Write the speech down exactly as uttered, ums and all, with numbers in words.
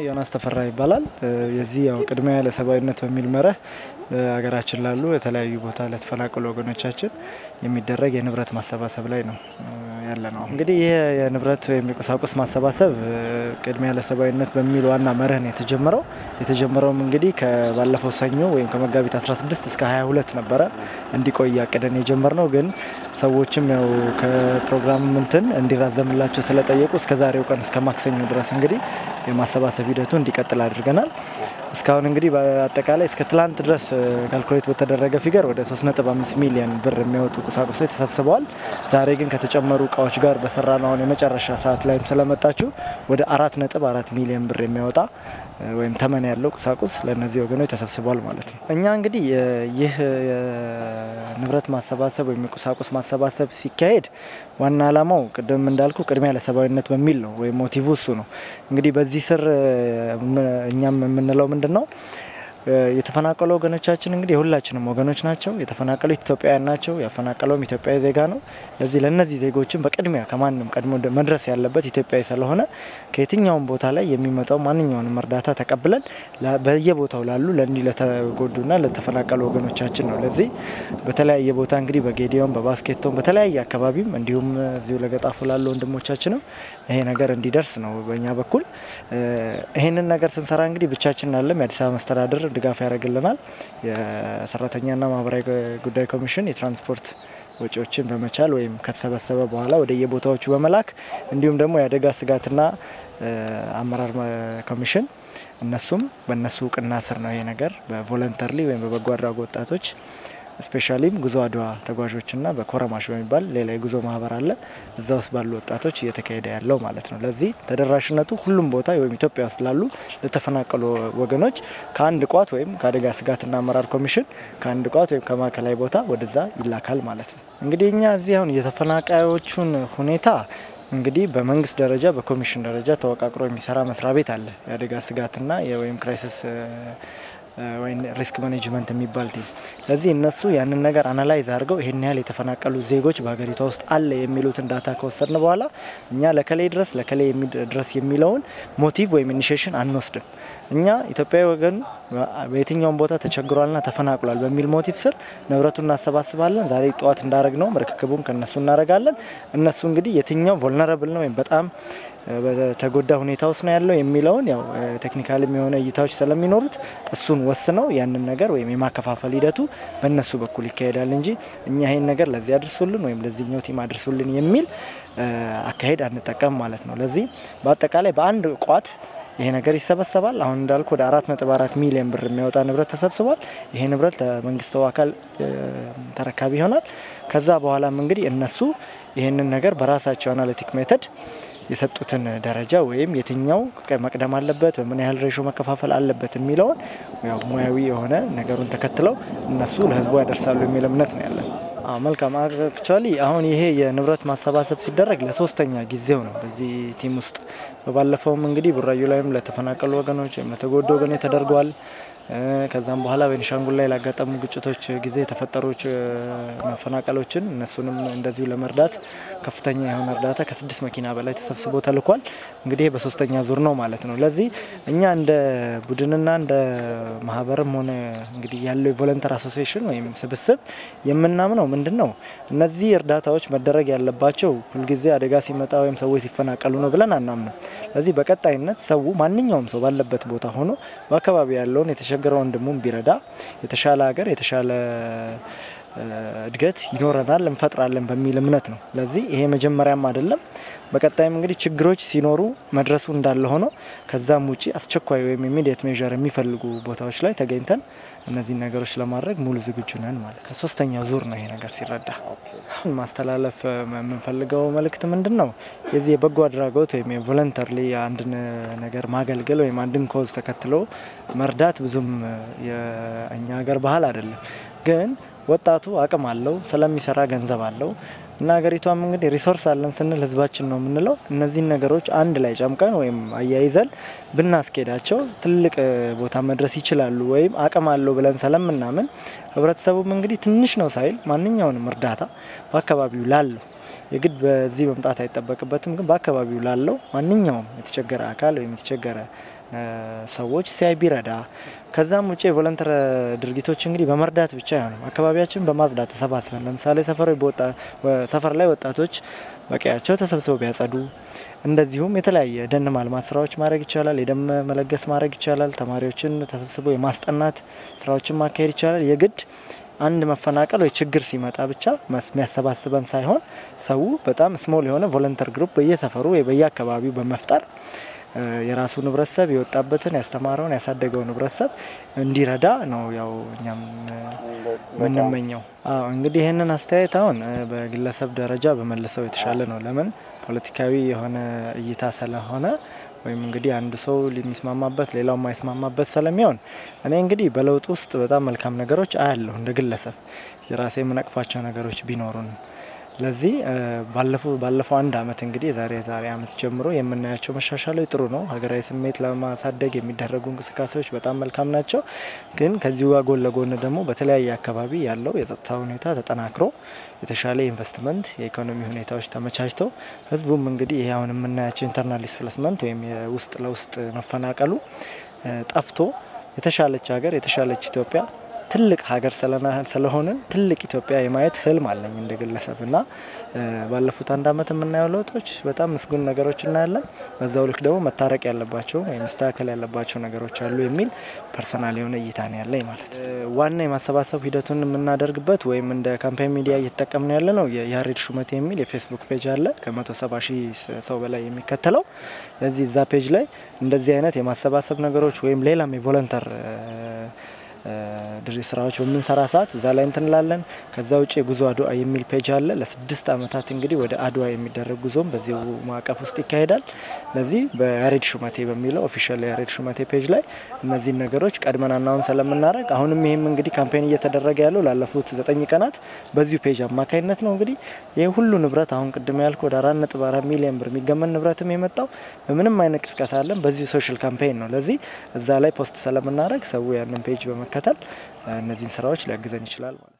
ዮናስ ተፈራ ይባላል የዚህ ያው ቅድሚያ ለሰባዊነት በሚል መርህ አገራችን ላሉ የተለያዩ ቦታ ለተፈናቀሉ ወገኖቻችን የሚደረግ የንብረት ማሰባሰብ ላይ ነው ያለነው። እንግዲህ ይሄ የንብረት ወይም የቁሳቁስ ማሰባሰብ ቅድሚያ ለሰባዊነት በሚል ዋና መርህ ነው የተጀመረው። የተጀመረውም እንግዲህ ከባለፈው ሰኞ ወይም ከመጋቢት አስራ ስድስት እስከ ሃያ ሁለት ነበረ እንዲቆይ ያቀደን የጀመርነው። ግን ሰዎችም ያው ከፕሮግራም እንትን እንዲራዘምላቸው ስለጠየቁ እስከ ዛሬው ቀን እስከ ማክሰኞ ድረስ እንግዲህ የማሰባሰብ ሂደቱ እንዲቀጥል አድርገናል። እስካሁን እንግዲህ በአጠቃላይ እስከ ትላንት ድረስ ካልኩሌት በተደረገ ፊገር ወደ ሶስት ነጥብ አምስት ሚሊዮን ብር የሚያወጡ ቁሳቁሶች ተሰብስበዋል። ዛሬ ግን ከተጨመሩ እቃዎች ጋር በሰራናው የመጨረሻ ሰዓት ላይም ስለመጣችሁ ወደ አራት ነጥብ አራት ሚሊዮን ብር የሚያወጣ ወይም ተመን ያለው ቁሳቁስ ለነዚህ ወገኖች ተሰብስቧል ማለት ነው። እኛ እንግዲህ ይህ ንብረት ማሰባሰብ ወይም ቁሳቁስ ማሰባሰብ ሲካሄድ ዋና አላማው ቅድም እንዳልኩ ቅድሚያ ለሰባዊነት በሚል ነው ወይ ሞቲቭ እሱ ነው። እንግዲህ በዚህ ስር እኛም የምንለው ምንድነው የተፈናቀሉ ወገኖቻችን እንግዲህ ሁላችንም ወገኖች ናቸው። የተፈናቀሉ ኢትዮጵያውያን ናቸው። ያፈናቀለውም ኢትዮጵያዊ ዜጋ ነው። ለዚህ ለነዚህ ዜጎችን በቅድሚያ ከማንም ቀድሞ መድረስ ያለበት ኢትዮጵያዊ ስለሆነ ከየትኛውም ቦታ ላይ የሚመጣው ማንኛውንም እርዳታ ተቀብለን በየቦታው ላሉ ለእንዲ ለተጎዱና ለተፈናቀሉ ወገኖቻችን ነው። ለዚህ በተለያየ ቦታ እንግዲህ በጌዲዮም በባስኬቶም በተለያየ አካባቢም እንዲሁም እዚሁ ለገጣፉ ላሉ ወንድሞቻችንም ይሄ ነገር እንዲደርስ ነው በእኛ በኩል። ይሄንን ነገር ስንሰራ እንግዲህ ብቻችን አይደለም። የአዲስ አበባ መስተዳድር ድጋፍ ያደርግልናል። የሰራተኛና ማህበራዊ ጉዳይ ኮሚሽን የትራንስፖርት ወጪዎችን በመቻል ወይም ከተሰበሰበ በኋላ ወደ የቦታዎቹ በመላክ እንዲሁም ደግሞ የአደጋ ስጋትና አመራር ኮሚሽን እነሱም በእነሱ ቅና ስር ነው ይሄ ነገር በቮለንተሪ ወይም በበጎ አድራጎት ወጣቶች ስፔሻሊ ጉዞ አድዋ ተጓዦችና በኮረማሽ በሚባል ሌላ የጉዞ ማህበር አለ እዛ ውስጥ ባሉ ወጣቶች እየተካሄደ ያለው ማለት ነው። ለዚህ ተደራሽነቱ ሁሉም ቦታ ወይም ኢትዮጵያ ውስጥ ላሉ ለተፈናቀሉ ወገኖች ከአንድ ቋት ወይም ከአደጋ ስጋትና አመራር ኮሚሽን ከአንድ ቋት ወይም ከማከላይ ቦታ ወደዛ ይላካል ማለት ነው። እንግዲህ እኛ እዚህ አሁን የተፈናቃዮቹን ሁኔታ እንግዲህ በመንግስት ደረጃ በኮሚሽን ደረጃ ተወቃቅሮ የሚሰራ መስሪያ ቤት አለ የአደጋ ስጋትና የወይም ክራይሲስ ወይ ሪስክ ማኔጅመንት የሚባል ቲም። ለዚህ እነሱ ያንን ነገር አናላይዝ አድርገው ይሄን ያህል የተፈናቀሉ ዜጎች በአገሪቷ ውስጥ አለ የሚሉትን ዳታ ከወሰድን በኋላ እኛ ለከሌ ድረስ ለከሌ ድረስ የሚለውን ሞቲቭ ወይም ኢኒሺዬሽን አንወስድም። እኛ ኢትዮጵያዊ ወገን በየትኛውም ቦታ ተቸግሯልና ተፈናቅሏል በሚል ሞቲቭ ስር ንብረቱን እናሰባስባለን። ዛሬ ጧት እንዳረግነው መርከከቡን ከነሱ እናረጋለን። እነሱ እንግዲህ የትኛው ቮልነራብል ነው ወይም በጣም በተጎዳ ሁኔታ ውስጥ ነው ያለው የሚለውን ያው ቴክኒካሊ የሆነ እይታዎች ስለሚኖሩት እሱን ወስነው ያንን ነገር ወይም የማከፋፈል ሂደቱ በእነሱ በኩል ይካሄዳል እንጂ እኛ ይሄን ነገር ለዚህ አድርሱልን ወይም ለዚህኛው ቲም አድርሱልን የሚል አካሄድ አንጠቀም ማለት ነው። ለዚህ በአጠቃላይ በአንድ ቋት ይሄ ነገር ይሰበሰባል። አሁን እንዳልኩ ወደ አራት ነጥብ አራት ሚሊዮን ብር የሚያወጣ ንብረት ተሰብስቧል። ይሄ ንብረት ለመንግስታዊ አካል ተረካቢ ይሆናል። ከዛ በኋላም እንግዲህ እነሱ ይሄንን ነገር በራሳቸው አናሊቲክ ሜተድ የሰጡትን ደረጃ ወይም የትኛው መቅደም አለበት በምን ያህል ሬሾ መከፋፈል አለበት የሚለው ያው ሙያዊ የሆነ ነገሩን ተከትለው እነሱ ለህዝቡ ያደርሳሉ የሚል እምነት ነው ያለን። አዎ መልካም አክቹአሊ አሁን ይሄ የንብረት ማሰባሰብ ሲደረግ ለሶስተኛ ጊዜው ነው በዚህ ቲም ውስጥ። በባለፈውም እንግዲህ ቡራዩ ላይም ለተፈናቀሉ ወገኖች ለተጎዱ ወገኖች ተደርጓል። ከዛም በኋላ በቤኒሻንጉል ላይ ላጋጠሙ ግጭቶች ጊዜ ተፈጠሩች መፈናቀሎችን እነሱንም እንደዚሁ ለመርዳት ከፍተኛ የሆነ እርዳታ ከስድስት መኪና በላይ ተሰብስቦ ተልኳል። እንግዲህ በሶስተኛ ዙር ነው ማለት ነው። ለዚህ እኛ እንደ ቡድንና እንደ ማህበርም ሆነ እንግዲህ ያለው ቮለንተር አሶሲዬሽን ወይም ስብስብ የምናምነው ምንድነው እነዚህ እርዳታዎች መደረግ ያለባቸው ሁሉ ጊዜ አደጋ ሲመጣ ወይም ሰዎች ሲፈናቀሉ ነው ብለን አናምንም። ለዚህ በቀጣይነት ሰው ማንኛውም ሰው ባለበት ቦታ ሆኖ በአካባቢ ያለውን የተሸገረው ወንድሙን ቢረዳ የተሻለ ሀገር የተሻለ እድገት ይኖረናል እንፈጥራለን በሚል እምነት ነው። ለዚህ ይሄ መጀመሪያም አይደለም። በቀጣይም እንግዲህ ችግሮች ሲኖሩ መድረሱ እንዳለ ሆኖ ከዛም ውጪ አስቸኳይ ወይም ኢሚዲየት ሜዠር የሚፈልጉ ቦታዎች ላይ ተገኝተን እነዚህ ነገሮች ለማድረግ ሙሉ ዝግጁ ነን ማለት ከሶስተኛው ዙር ነው ይሄ ነገር ሲረዳ። ማስተላለፍ የምንፈልገው መልእክት ምንድነው የዚህ የበጎ አድራጎት ወይም የቮለንተሪ አንድ ነገር ማገልገል ወይም አንድን ኮዝ ተከትሎ መርዳት ብዙም የኛ ሀገር ባህል አይደለም። ግን ወጣቱ አቅም አለው ስለሚሰራ ገንዘብ አለው እና ሀገሪቷም እንግዲህ ሪሶርስ አለን ስንል ህዝባችን ነው የምንለው እነዚህ ነገሮች አንድ ላይ ጨምቀን ወይም አያይዘን ብናስኬዳቸው ትልቅ ቦታ መድረስ ይችላሉ ወይም አቅም አለው ብለን ስለምናምን ህብረተሰቡም እንግዲህ ትንሽ ነው ሳይል ማንኛውንም እርዳታ በአካባቢው ላለው የግድ በዚህ መምጣት አይተበቅበትም ግን በአካባቢው ላለው ማንኛውም የተቸገረ አካል ወይም የተቸገረ ሰዎች ሲያይ ቢረዳ ከዛም ውጪ ቮለንተር ድርጊቶች እንግዲህ በመርዳት ብቻ አይሆንም አካባቢያችን በማጽዳት ተሰባስበን ለምሳሌ ሰፈር ወጣ ሰፈር ላይ ወጣቶች በቀያቸው ተሰብስበው ቢያጸዱ እንደዚሁም የተለያየ ደን ማልማት ስራዎች ማድረግ ይቻላል የደም መለገስ ማድረግ ይቻላል ተማሪዎችን ተሰብስበው የማስጠናት ስራዎችን ማካሄድ ይቻላል የግድ አንድ መፈናቀል ወይ ችግር ሲመጣ ብቻ የሚያሰባስበን ሳይሆን ሰው በጣም ስሞል የሆነ ቮለንተር ግሩፕ በየሰፈሩ ወይ በየአካባቢው በመፍጠር የራሱ ንብረተሰብ የወጣበትን ያስተማረውን ያሳደገው ንብረተሰብ እንዲረዳ ነው ያው እኛም ምንመኘው አዎ እንግዲህ ይሄንን አስተያየታውን በግለሰብ ደረጃ በመለሰው የተሻለ ነው ለምን ፖለቲካዊ የሆነ እይታ ስለሆነ ወይም እንግዲህ አንድ ሰው ሊስማማበት ሌላው ማይስማማበት ስለሚሆን እኔ እንግዲህ በለውጥ ውስጥ በጣም መልካም ነገሮች አያለሁ እንደ ግለሰብ የራሴ ምንቅፋቸው ነገሮች ቢኖሩን ለዚህ ባለፈው ባለፈው አንድ አመት እንግዲህ ዛሬ ዛሬ አመት ጀምሮ የምናያቸው መሻሻሎች ጥሩ ነው ሀገራዊ ስሜት ለማሳደግ የሚደረጉ እንቅስቃሴዎች በጣም መልካም ናቸው ግን ከዚሁ ጋር ጎን ለጎን ደግሞ በተለያየ አካባቢ ያለው የጸጥታ ሁኔታ ተጠናክሮ የተሻለ ኢንቨስትመንት የኢኮኖሚ ሁኔታዎች ተመቻችተው ህዝቡም እንግዲህ ይሄ አሁን የምናያቸው ኢንተርናል ዲስፕሌስመንት ወይም የውስጥ ለውስጥ መፈናቀሉ ጠፍቶ የተሻለች ሀገር የተሻለች ኢትዮጵያ ትልቅ ሀገር ስለሆነ ትልቅ ኢትዮጵያ የማየት ህልም አለኝ እንደግለሰብና ባለፉት አንድ አመት የምናየው ለውጦች በጣም ምስጉን ነገሮች እናያለን በዛው ልክ ደግሞ መታረቅ ያለባቸው ወይ መስተካከል ያለባቸው ነገሮች አሉ የሚል ፐርሰናል የሆነ እይታ ነው ያለኝ ማለት ዋና የማሰባሰብ ሂደቱን የምናደርግበት ወይም እንደ ካምፔን ሚዲያ እየተጠቀምን ያለ ነው የያሬድ ሹመቴ የሚል የፌስቡክ ፔጅ አለ ከመቶ ሰባ ሺህ ሰው በላይ የሚከተለው ለዚህ እዛ ፔጅ ላይ እንደዚህ አይነት የማሰባሰብ ነገሮች ወይም ሌላም የቮለንተር ድሪ ስራዎች በመንሰራ ሰዓት እዛ ላይ እንተንላለን ከዛ ውጪ ጉዞ አድዋ የሚል ፔጅ አለ ለስድስት አመታት እንግዲህ ወደ አድዋ የሚደረግ ጉዞም በዚሁ ማቀፍ ውስጥ ይካሄዳል ለዚህ በያሬድ ሹመቴ በሚለው ኦፊሻል ያሬድ ሹመቴ ፔጅ ላይ እነዚህ ነገሮች ቀድመን አናውን ስለምናረግ አሁንም ይሄም እንግዲህ ካምፔን እየተደረገ ያለው ላለፉት ዘጠኝ ቀናት በዚሁ ፔጅ አማካይነት ነው እንግዲህ ይሄ ሁሉ ንብረት አሁን ቅድም ያልኩ ወደ አራት ነጥብ አራት ሚሊዮን ብር የሚገመን ንብረትም የመጣው በምንም አይነት ቅስቀሳ አለን በዚሁ ሶሻል ካምፔን ነው ለዚህ እዛ ላይ ፖስት ስለምናረግ ሰው ያንን ፔጅ በመከተል እነዚህን ስራዎች ሊያግዘን ይችላል ማለት